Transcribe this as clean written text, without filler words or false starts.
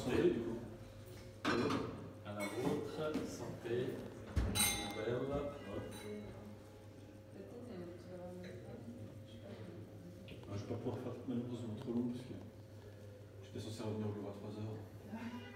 santé, du coup. À la vôtre, santé, nouvelle, hop. Je vais pas pouvoir faire malheureusement trop long parce que j'étais censé revenir au bureau à 3 heures.